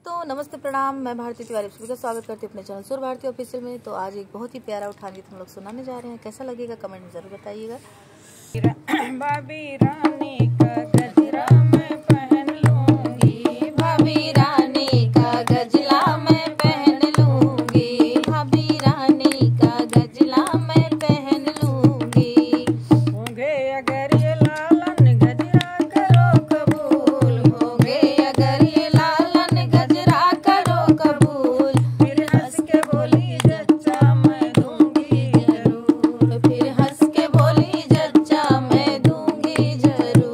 दोस्तों नमस्ते प्रणाम। मैं भारती तिवारी सभी का स्वागत करती हूँ अपने चैनल सुर भारती ऑफिशियल में। तो आज एक बहुत ही प्यारा उठान गीत हम लोग सुनाने जा रहे हैं। कैसा लगेगा कमेंट में जरूर बताइएगा। भाभी रानी का गजरा मैं पहन लूंगी, भाभी रानी का गजला मैं पहन लूंगी, भाभी रानी का गजला मैं पहन लूंगी। होंगे अगर ये लालन गजरा करो कबूल, होंगे अगर ये लालन गजरा करो कबूल, फिर हंस के बोली जच्चा मैं दूंगी जरूर, फिर हंस के बोली जच्चा मैं दूंगी जरूर।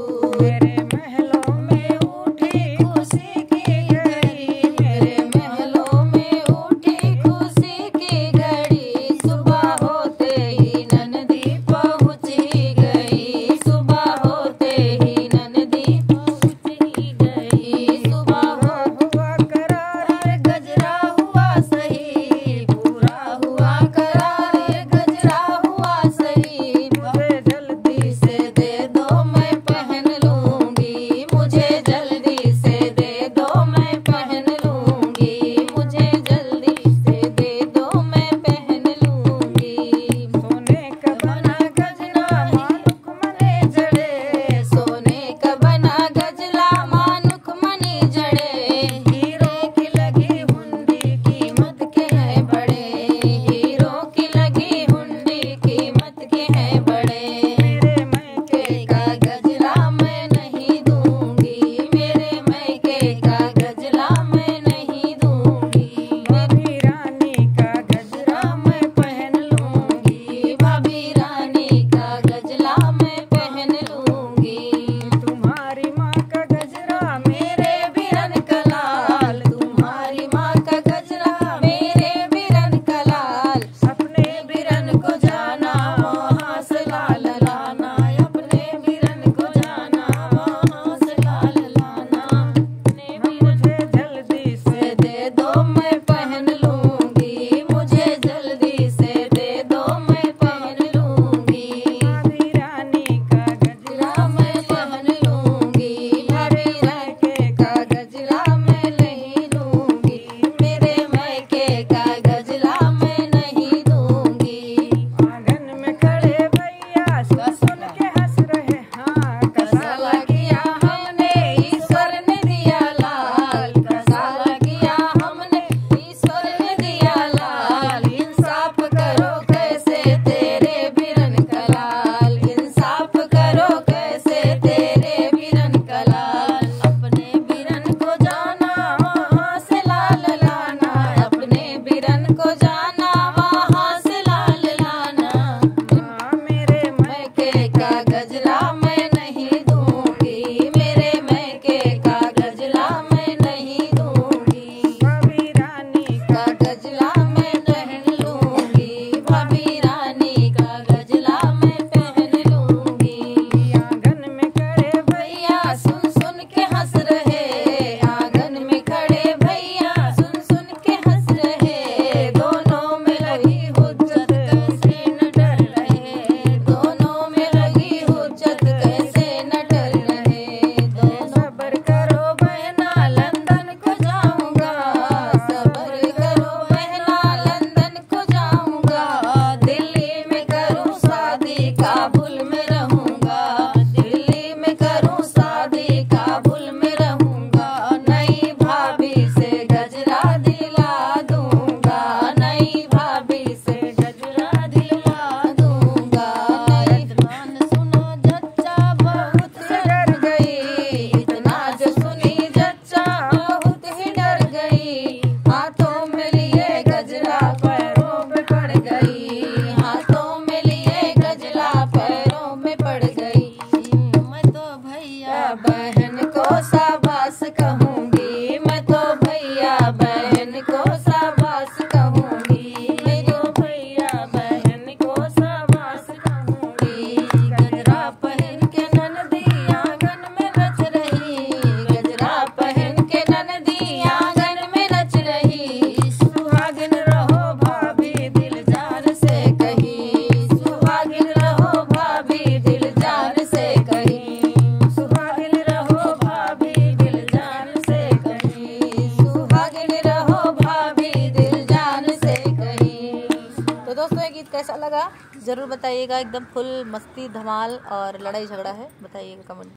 दोस्तों ये गीत कैसा लगा ज़रूर बताइएगा। एकदम फुल मस्ती धमाल और लड़ाई झगड़ा है, बताइएगा कमेंट।